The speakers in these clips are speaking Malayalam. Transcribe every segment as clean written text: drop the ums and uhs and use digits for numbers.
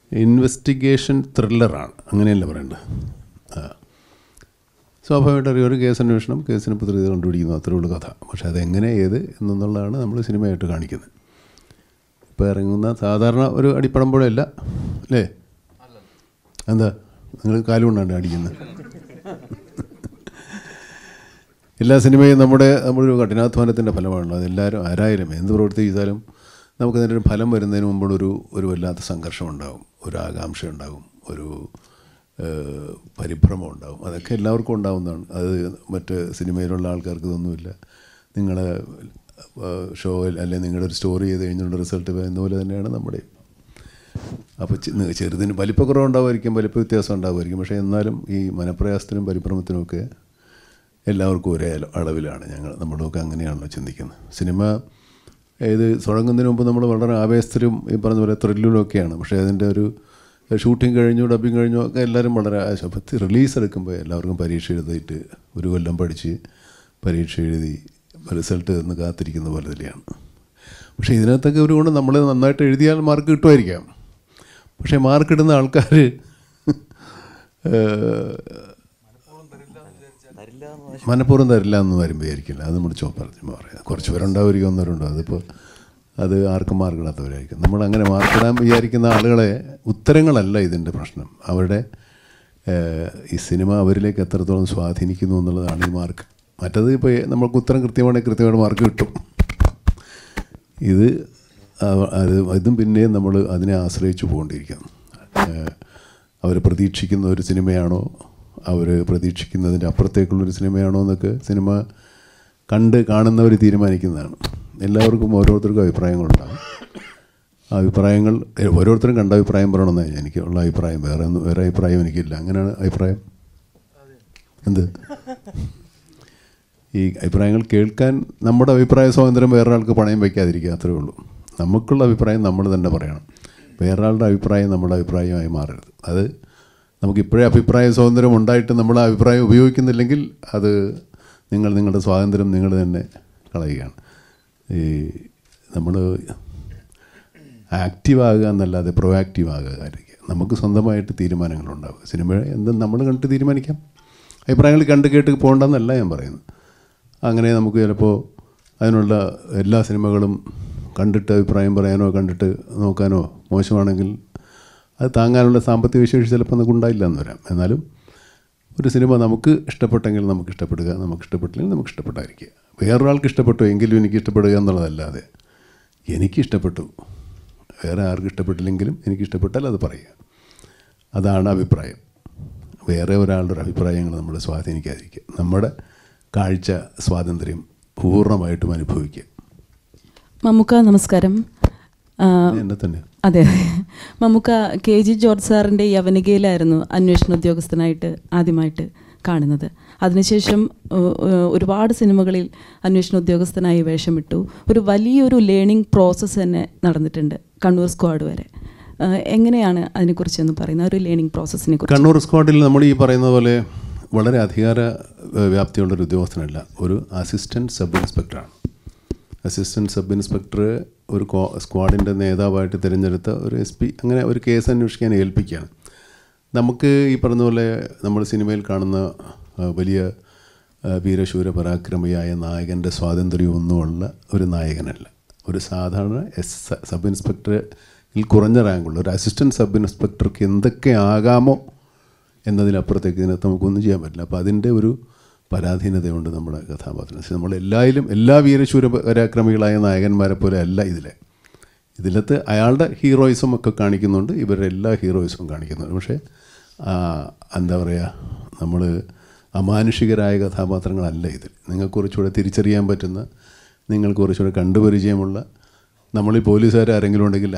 ഇൻവെസ്റ്റിഗേഷൻ ത്രില്ലറാണ്, അങ്ങനെയല്ല പറയേണ്ടത്. സ്വാഭാവികമായിട്ട് ഒരു കേസ് അന്വേഷണം, കേസിന് പ്രതിവിധി കണ്ടുപിടിക്കുന്നു, അത്രേ ഉള്ളൂ കഥ. പക്ഷേ അതെങ്ങനെ ഏത് എന്നുള്ളതാണ് നമ്മൾ സിനിമയായിട്ട് കാണിക്കുന്നത്. ഇപ്പോൾ ഇറങ്ങുന്ന സാധാരണ ഒരു അടിപ്പടമ്പോഴല്ല അല്ലേ? എന്താ നിങ്ങൾ കാലുകൊണ്ടാണ് അടിക്കുന്നത്? എല്ലാ സിനിമയും നമ്മളൊരു കഠിനാധ്വാനത്തിൻ്റെ ഫലമാണല്ലോ. അതെല്ലാവരും ആരായാലും എന്ത് പ്രവൃത്തി ചെയ്താലും നമുക്കതിൻ്റെ ഒരു ഫലം വരുന്നതിന് മുമ്പൊരു വല്ലാത്ത സംഘർഷം ഉണ്ടാകും, ഒരു ആകാംക്ഷ ഉണ്ടാകും, ഒരു പരിഭ്രമം ഉണ്ടാകും. അതൊക്കെ എല്ലാവർക്കും ഉണ്ടാകുന്നതാണ്. അത് മറ്റ് സിനിമയിലുള്ള ആൾക്കാർക്ക് ഇതൊന്നുമില്ല. നിങ്ങളുടെ ഷോയിൽ അല്ലെങ്കിൽ നിങ്ങളുടെ ഒരു സ്റ്റോറി ചെയ്ത് കഴിഞ്ഞുള്ള റിസൾട്ട് വരുന്ന പോലെ തന്നെയാണ് നമ്മുടെ. അപ്പോൾ ചെറുതിന് വലിപ്പക്കുറവ് ഉണ്ടാവുമായിരിക്കും, വലിപ്പ വ്യത്യാസം ഉണ്ടാവുമായിരിക്കും. പക്ഷേ എന്നാലും ഈ മനപ്രയാസത്തിനും പരിഭ്രമത്തിനുമൊക്കെ എല്ലാവർക്കും ഒരേ അളവിലാണ്. നമ്മളൊക്കെ അങ്ങനെയാണല്ലോ ചിന്തിക്കുന്നത്. സിനിമ ഇത് തുടങ്ങുന്നതിന് മുമ്പ് നമ്മൾ വളരെ ആവേശത്തിലും ഈ പറഞ്ഞ പോലെ ത്രില്ലിലൊക്കെയാണ്. പക്ഷേ അതിൻ്റെ ഒരു ഷൂട്ടിങ് കഴിഞ്ഞു, ഡബിങ് കഴിഞ്ഞു ഒക്കെ എല്ലാവരും വളരെ റിലീസ് എടുക്കുമ്പോൾ എല്ലാവർക്കും പരീക്ഷ എഴുതിയിട്ട് ഒരു കൊല്ലം പഠിച്ച് പരീക്ഷ എഴുതി റിസൾട്ട് എന്ന് കാത്തിരിക്കുന്ന പോലെ തന്നെയാണ്. പക്ഷേ ഇതിനകത്തൊക്കെ ഒരു ഗുണം, നമ്മൾ നന്നായിട്ട് എഴുതിയാൽ മാർക്ക് കിട്ടുമായിരിക്കാം. പക്ഷേ മാർക്കിടുന്ന ആൾക്കാർ മനഃപൂർവ്വം തരില്ല എന്ന് വരും വിചാരിക്കില്ല. അത് നമ്മൾ പറയാം. കുറച്ച് പേരുണ്ടാവുമായിരിക്കും, ഒന്നവരുണ്ടാവും. അത് ആർക്കും മാർക്കിടാത്തവരായിരിക്കും. നമ്മളങ്ങനെ മാർക്കിടാൻ വിചാരിക്കുന്ന ആളുകളെ ഉത്തരങ്ങളല്ല ഇതിൻ്റെ പ്രശ്നം. അവരുടെ ഈ സിനിമ അവരിലേക്ക് എത്രത്തോളം സ്വാധീനിക്കുന്നു എന്നുള്ളതാണ് ഈ മാർക്ക്. മറ്റത് ഇപ്പോൾ നമുക്ക് ഉത്തരം കൃത്യമാണെങ്കിൽ കൃത്യമായിട്ട് മാർക്ക് കിട്ടും. ഇതും പിന്നെയും നമ്മൾ അതിനെ ആശ്രയിച്ച് പോകേണ്ടിയിരിക്കാം. അവർ പ്രതീക്ഷിക്കുന്ന ഒരു സിനിമയാണോ, അവർ പ്രതീക്ഷിക്കുന്നതിൻ്റെ അപ്പുറത്തേക്കുള്ളൊരു സിനിമയാണോ എന്നൊക്കെ സിനിമ കാണുന്നവർ തീരുമാനിക്കുന്നതാണ്. എല്ലാവർക്കും ഓരോരുത്തർക്കും അഭിപ്രായങ്ങളുണ്ടാകും. അഭിപ്രായങ്ങൾ ഓരോരുത്തരും കണ്ട അഭിപ്രായം പറയണമെന്നാണ് എനിക്കുള്ള അഭിപ്രായം. വേറെ അഭിപ്രായം എനിക്കില്ല. അങ്ങനെയാണ് അഭിപ്രായം. എന്ത് ഈ അഭിപ്രായങ്ങൾ കേൾക്കാൻ നമ്മുടെ അഭിപ്രായ സ്വാതന്ത്ര്യം വേറൊരാൾക്ക് പണയം വയ്ക്കാതിരിക്കുക, അത്രേ ഉള്ളൂ. നമുക്കുള്ള അഭിപ്രായം നമ്മൾ തന്നെ പറയണം. വേറൊരാളുടെ അഭിപ്രായം നമ്മുടെ അഭിപ്രായമായി മാറരുത്. അത് നമുക്കിപ്പോഴേ അഭിപ്രായ സ്വാതന്ത്ര്യം ഉണ്ടായിട്ട് നമ്മൾ ആ അഭിപ്രായം ഉപയോഗിക്കുന്നില്ലെങ്കിൽ അത് നിങ്ങളുടെ സ്വാതന്ത്ര്യം നിങ്ങൾ തന്നെ കളയുകയാണ്. ഈ നമ്മൾ ആക്റ്റീവാകുക എന്നല്ലാതെ പ്രൊആക്റ്റീവ് ആകുക. നമുക്ക് സ്വന്തമായിട്ട് തീരുമാനങ്ങളുണ്ടാവുക. സിനിമ എന്തും നമ്മൾ കണ്ടിട്ട് തീരുമാനിക്കാം. അഭിപ്രായങ്ങൾ കണ്ട് കേട്ട് പോകണ്ടെന്നല്ല ഞാൻ പറയുന്നത്. അങ്ങനെ നമുക്ക് ചിലപ്പോൾ അതിനുള്ള എല്ലാ സിനിമകളും കണ്ടിട്ട് അഭിപ്രായം പറയാനോ കണ്ടിട്ട് നോക്കാനോ മോശമാണെങ്കിൽ അത് താങ്ങാനുള്ള സാമ്പത്തിക വിശേഷി ചിലപ്പോൾ നമുക്ക് ഉണ്ടായില്ല എന്ന് വരാം. എന്നാലും ഒരു സിനിമ നമുക്ക് ഇഷ്ടപ്പെട്ടെങ്കിൽ നമുക്ക് ഇഷ്ടപ്പെടുക, നമുക്ക് ഇഷ്ടപ്പെട്ടില്ലെങ്കിൽ നമുക്ക് ഇഷ്ടപ്പെട്ടായിരിക്കുക. വേറൊരാൾക്ക് ഇഷ്ടപ്പെട്ടു എങ്കിലും എനിക്ക് ഇഷ്ടപ്പെടുക എന്നുള്ളതല്ലാതെ എനിക്കിഷ്ടപ്പെട്ടു, വേറെ ആർക്കും ഇഷ്ടപ്പെട്ടില്ലെങ്കിലും എനിക്കിഷ്ടപ്പെട്ടാൽ അത് പറയുക. അതാണ് അഭിപ്രായം. വേറെ ഒരാളുടെ അഭിപ്രായങ്ങൾ നമ്മൾ സ്വാധീനിക്കാതിരിക്കുക. നമ്മുടെ കാഴ്ച സ്വാതന്ത്ര്യം പൂർണ്ണമായിട്ടും അനുഭവിക്കുക. മമ്മുക്ക നമസ്കാരം. എന്നെ തന്നെ. അതെ, മമ്മുക്ക KG ജോർജ് സാറിൻ്റെ യവനികയിലായിരുന്നു അന്വേഷണ ഉദ്യോഗസ്ഥനായിട്ട് ആദ്യമായിട്ട് കാണുന്നത്. അതിനുശേഷം ഒരുപാട് സിനിമകളിൽ അന്വേഷണ ഉദ്യോഗസ്ഥനായി വേഷമിട്ടു. ഒരു വലിയൊരു ലേണിംഗ് പ്രോസസ്സ് തന്നെ നടന്നിട്ടുണ്ട്, കണ്ണൂർ സ്ക്വാഡ് വരെ. എങ്ങനെയാണ് അതിനെക്കുറിച്ചൊന്ന് പറയുന്നത്, ഒരു ലേണിംഗ് പ്രോസസ്സിനെ കുറിച്ച്? കണ്ണൂർ സ്ക്വാഡിൽ നമ്മൾ ഈ പറയുന്ന പോലെ വളരെ അധികാര വ്യാപ്തിയുള്ളൊരു ഉദ്യോഗസ്ഥനല്ല, ഒരു അസിസ്റ്റൻറ്റ് സബ് ഇൻസ്പെക്ടറാണ്. അസിസ്റ്റൻറ്റ് സബ് ഇൻസ്പെക്ടർ ഒരു സ്ക്വാഡിൻ്റെ നേതാവായിട്ട് തിരഞ്ഞെടുത്ത ഒരു SP അങ്ങനെ ഒരു കേസ് അന്വേഷിക്കാൻ ഏൽപ്പിക്കുകയാണ്. നമുക്ക് ഈ പറഞ്ഞ പോലെ നമ്മൾ സിനിമയിൽ കാണുന്ന വലിയ വീരശൂര പരാക്രമിയായ നായകൻ്റെ സ്വാതന്ത്ര്യമൊന്നുമുള്ള ഒരു നായകനല്ല. ഒരു സാധാരണ സബ് ഇൻസ്പെക്ടറിൽ കുറഞ്ഞ റാങ്കുള്ള ഒരു അസിസ്റ്റൻറ്റ് സബ് ഇൻസ്പെക്ടർക്ക് എന്തൊക്കെ ആകാമോ എന്നതിനപ്പുറത്തേക്ക് ഇതിനകത്ത് നമുക്കൊന്നും ചെയ്യാൻ പറ്റില്ല. അപ്പോൾ അതിൻ്റെ ഒരു പരാധീനതയുണ്ട് നമ്മുടെ കഥാപാത്രം. നമ്മൾ എല്ലാ വീരശൂര പരാക്രമികളായ നായകന്മാരെ പോലെ അല്ല ഇതിലത്ത് അയാളുടെ ഹീറോയിസം ഒക്കെ കാണിക്കുന്നുണ്ട്, ഇവരുടെ എല്ലാ ഹീറോയിസും കാണിക്കുന്നുണ്ട്. പക്ഷേ എന്താ പറയുക, നമ്മൾ അമാനുഷികരായ കഥാപാത്രങ്ങളല്ല ഇതിൽ. നിങ്ങൾക്ക് കുറച്ചുകൂടെ തിരിച്ചറിയാൻ പറ്റുന്ന, നിങ്ങൾക്ക് കുറച്ചുകൂടെ കണ്ടുപരിചയമുള്ള, നമ്മളീ പോലീസുകാർ ആരെങ്കിലും ഉണ്ടെങ്കിൽ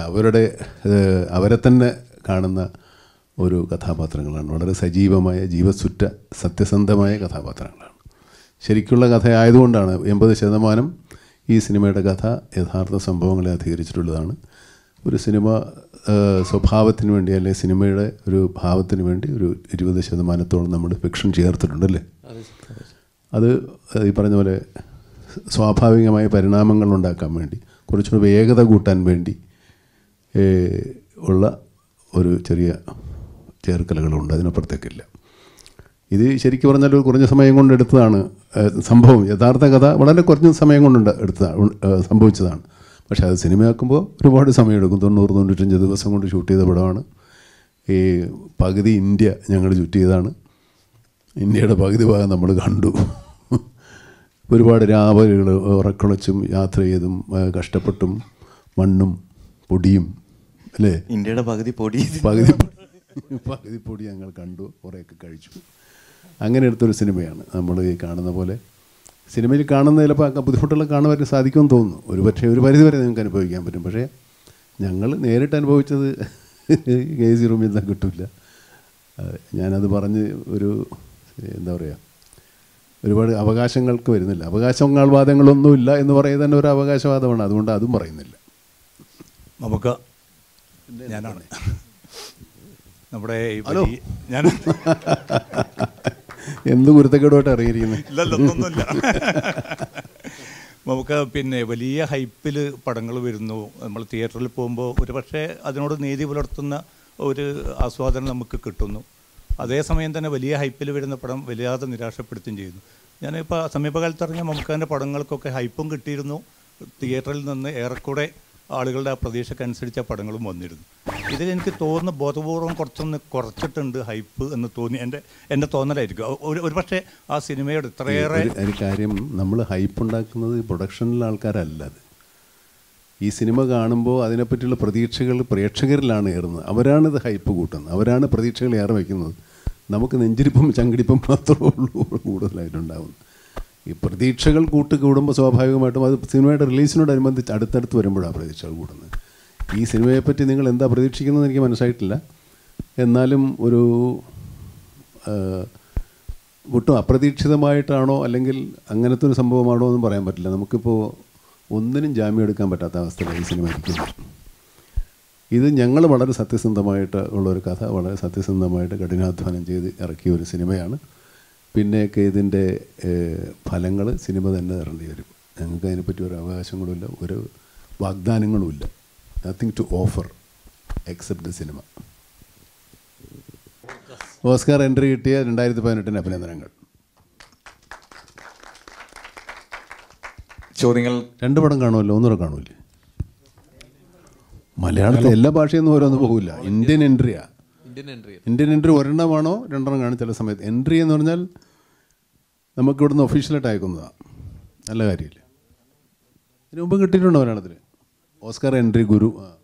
അവരെ തന്നെ കാണുന്ന ഒരു കഥാപാത്രങ്ങളാണ്. വളരെ സജീവമായ, ജീവസുറ്റ, സത്യസന്ധമായ കഥാപാത്രങ്ങളാണ്. ശരിക്കുള്ള കഥയായതുകൊണ്ടാണ് 80% ഈ സിനിമയുടെ കഥ യഥാർത്ഥ സംഭവങ്ങളെ അധികരിച്ചിട്ടുള്ളതാണ്. ഒരു സിനിമ സ്വഭാവത്തിന് വേണ്ടി അല്ലെങ്കിൽ സിനിമയുടെ ഒരു ഭാവത്തിന് വേണ്ടി ഒരു 20% നമ്മൾ ഫിക്ഷൻ ചേർത്തിട്ടുണ്ടല്ലേ. അത് ഈ പറഞ്ഞ പോലെ സ്വാഭാവികമായ പരിണാമങ്ങൾ ഉണ്ടാക്കാൻ വേണ്ടി, കുറച്ചുകൂടി വേഗത കൂട്ടാൻ വേണ്ടി ഉള്ള ഒരു ചെറിയ ചേർക്കലുകളുണ്ട്, അതിനപ്പുറത്തേക്കില്ല. ഇത് ശരിക്കും പറഞ്ഞാൽ ഒരു കുറഞ്ഞ സമയം കൊണ്ട് എടുത്തതാണ് സംഭവം. യഥാർത്ഥ കഥ വളരെ കുറഞ്ഞ സമയം കൊണ്ട് സംഭവിച്ചതാണ്. പക്ഷേ അത് സിനിമയാക്കുമ്പോൾ ഒരുപാട് സമയമെടുക്കും. 90-95 ദിവസം കൊണ്ട് ഷൂട്ട് ചെയ്ത പടമാണ്. ഈ പകുതി ഇന്ത്യ ഞങ്ങൾ ചുറ്റ് ചെയ്തതാണ്. ഇന്ത്യയുടെ പകുതി ഭാഗം നമ്മൾ കണ്ടു. ഒരുപാട് രാവലുകൾ ഉറക്കുളച്ചും യാത്ര ചെയ്തും കഷ്ടപ്പെട്ടും മണ്ണും പൊടിയും അല്ലേ, ഇന്ത്യയുടെ പകുതി പൊടി ഞങ്ങൾ കണ്ടു, കുറേയൊക്കെ കഴിച്ചു. അങ്ങനെ എടുത്തൊരു സിനിമയാണ് നമ്മൾ ഈ കാണുന്ന പോലെ. സിനിമയിൽ കാണുന്ന ചിലപ്പോൾ ബുദ്ധിമുട്ടുകൾ കാണുവാൻ സാധിക്കുമെന്ന് തോന്നുന്നു. ഒരു പരിധി വരെ നിങ്ങൾക്ക് അനുഭവിക്കാൻ പറ്റും. പക്ഷേ ഞങ്ങൾ നേരിട്ട് അനുഭവിച്ചത് AC റൂമിൽ നിന്ന് കിട്ടില്ല. ഞാനത് പറഞ്ഞ് ഒരു എന്താ പറയുക, ഒരുപാട് അവകാശങ്ങൾക്ക് വരുന്നില്ല. അവകാശവാദങ്ങളൊന്നുമില്ല എന്ന് പറയുന്നത് തന്നെ ഒരു അവകാശവാദമാണ്. അതുകൊണ്ട് അതും പറയുന്നില്ല. നമുക്ക് ഞാനാണ് നമ്മുടെ ഞാൻ എന്ത് കുരുത്തക്കേടുമായിട്ട് ഇറങ്ങിയിരിക്കുന്നത്? ഇല്ലൊന്നുമില്ല. നമുക്ക് പിന്നെ വലിയ ഹൈപ്പിൽ പടങ്ങൾ വരുന്നു. നമ്മൾ തിയേറ്ററിൽ പോകുമ്പോൾ ഒരു പക്ഷേ അതിനോട് നീതി പുലർത്തുന്ന ഒരു ആസ്വാദനം നമുക്ക് കിട്ടുന്നു. അതേസമയം തന്നെ വലിയ ഹൈപ്പിൽ വരുന്ന പടം വല്ലാതെ നിരാശപ്പെടുത്തുകയും ചെയ്യുന്നു. ഞാനിപ്പോൾ സമീപകാലത്ത് ഇറങ്ങിയ മമ്മൂക്കാൻ്റെ പടങ്ങൾക്കൊക്കെ ഹൈപ്പും കിട്ടിയിരുന്നു. തിയേറ്ററിൽ നിന്ന് ഏറെക്കൂടെ ആളുകളുടെ ആ പ്രതീക്ഷക്കനുസരിച്ച പടങ്ങളും വന്നിരുന്നു. ഇതിലെനിക്ക് തോന്നുന്നു ബോധപൂർവം കുറച്ചിട്ടുണ്ട് ഹൈപ്പ് എന്ന് തോന്നി. എൻ്റെ തോന്നലായിരിക്കും. ഒരു പക്ഷേ ആ സിനിമയോട് ഇത്രയേറെ ഒരു കാര്യം, നമ്മൾ ഹൈപ്പ് ഉണ്ടാക്കുന്നത് പ്രൊഡക്ഷനിലെ ആൾക്കാരല്ല. അത് ഈ സിനിമ കാണുമ്പോൾ അതിനെപ്പറ്റിയുള്ള പ്രതീക്ഷകൾ പ്രേക്ഷകരിലാണ് ഏറുന്നത്. അവരാണിത് ഹൈപ്പ് കൂട്ടുന്നത്, അവരാണ് പ്രതീക്ഷകൾ ഏറെ വയ്ക്കുന്നത്. നമുക്ക് നെഞ്ചിരിപ്പും ചങ്കിടിപ്പും മാത്രമേ ഉള്ളൂ കൂടുതലായിട്ടുണ്ടാവുന്നത്. ഈ പ്രതീക്ഷകൾ കൂടുമ്പോൾ സ്വാഭാവികമായിട്ടും അത് സിനിമയുടെ റിലീസിനോടനുബന്ധിച്ച് അടുത്തടുത്ത് വരുമ്പോഴാണ് പ്രതീക്ഷകൾ കൂടുന്നത്. ഈ സിനിമയെപ്പറ്റി നിങ്ങൾ എന്താ പ്രതീക്ഷിക്കുന്നതെന്ന് എനിക്ക് മനസ്സിലായിട്ടില്ല. എന്നാലും ഒരു ഒട്ടും അപ്രതീക്ഷിതമായിട്ടാണോ അല്ലെങ്കിൽ അങ്ങനത്തെ ഒരു സംഭവമാണോ എന്നും പറയാൻ പറ്റില്ല. നമുക്കിപ്പോൾ ഒന്നിനും ജാമ്യം എടുക്കാൻ പറ്റാത്ത അവസ്ഥയിലാണ് ഈ സിനിമ ഇരിക്കുന്നത്. ഇത് ഞങ്ങൾ വളരെ സത്യസന്ധമായിട്ട് ഉള്ളൊരു കഥ, വളരെ സത്യസന്ധമായിട്ട് കഠിനാധ്വാനം ചെയ്ത് ഇറക്കിയ ഒരു സിനിമയാണ്. പിന്നെയൊക്കെ ഇതിൻ്റെ ഫലങ്ങൾ സിനിമ തന്നെ തരേണ്ടി വരും. ഞങ്ങൾക്ക് അതിനെപ്പറ്റി ഒരു അവകാശങ്ങളുമില്ല, ഒരു വാഗ്ദാനങ്ങളുമില്ല. Nothing to offer except the cinema. Oscar entry കിട്ടിയ 2018 അഭിനന്ദനങ്ങൾ. ചോദ്യങ്ങൾ 2 പടം കാണുമല്ലോ, 1 കാണൂല്ലേ? മലയാളത്തിൽ എല്ലാ ഭാഷയൊന്നും ഓരോന്ന് പോകില്ല. ഇന്ത്യൻ എൻട്രിയാണ്. ഇന്ത്യൻ എൻട്രി 1 2 കാണും ചില സമയത്ത്. എൻട്രി എന്ന് പറഞ്ഞാൽ നമുക്ക് ഇവിടുന്ന് ഒഫീഷ്യലായിട്ട് അയക്കുന്നതാണ്. നല്ല കാര്യമില്ല. ഇതിനു മുമ്പ് കിട്ടിയിട്ടുണ്ടോ മലയാളത്തിൽ ഓസ്കാർ എൻട്രി ഗുരു?